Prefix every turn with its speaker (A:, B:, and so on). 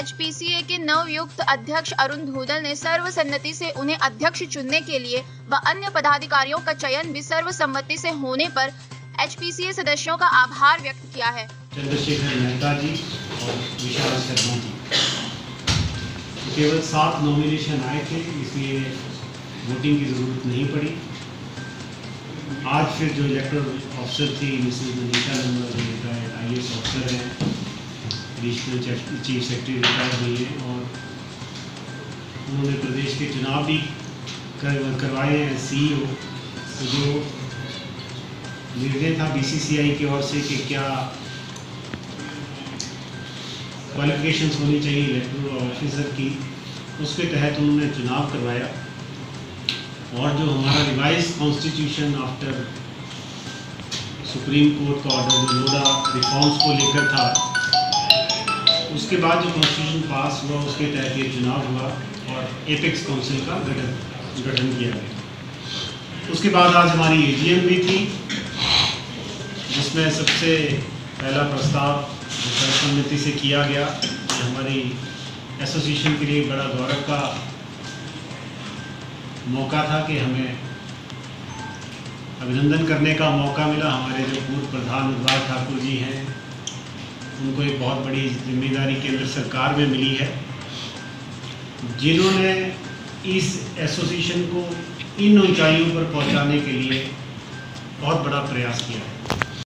A: HPCA के नवयुक्त अध्यक्ष अरुण धूदल ने सर्वसम्मति से उन्हें अध्यक्ष चुनने के लिए व अन्य पदाधिकारियों का चयन भी सर्वसम्मति से होने पर एचपीसीए सदस्यों का आभार व्यक्त किया है।
B: चंद्रशेखर मेहता जी और विशाल शर्मा जी, केवल 7 नॉमिनेशन आए थे, इसलिए वोटिंग की ज़रूरत नहीं पड़ी। आज फिर जो इलेक्टोरल ऑफिसर थी मिसेस मनीषा नंबर, रिटायर्ड IAS ऑफिसर हैं, एडिशनल चीफ सेक्रेटरी रिटायर हुई हैं और उन्होंने प्रदेश के चुनाव भी करवाए हैं। CEO तो जो निर्णय था BCCI की ओर से कि क्या क्वालिफिकेशंस होनी चाहिए इलेक्टोरल ऑफिसर की, उसके तहत उन्होंने चुनाव करवाया। और जो हमारा revise constitution after Supreme Court का ऑर्डर जो लोडा रिफॉर्म्स को लेकर था, उसके बाद जो कॉन्स्टिट्यूशन पास हुआ उसके तहत ये चुनाव हुआ और एपेक्स काउंसिल का गठन किया गया। उसके बाद आज हमारी AGM भी थी, जिसमें सबसे पहला प्रस्ताव सर्वसम्मति से किया गया। हमारी एसोसिएशन के लिए बड़ा गौरव का मौका था कि हमें अभिनंदन करने का मौका मिला। हमारे जो पूर्व प्रधान अनुराग ठाकुर जी हैं, उनको एक बहुत बड़ी जिम्मेदारी केंद्र सरकार में मिली है, जिन्होंने इस एसोसिएशन को इन ऊंचाइयों पर पहुंचाने के लिए बहुत बड़ा प्रयास किया है।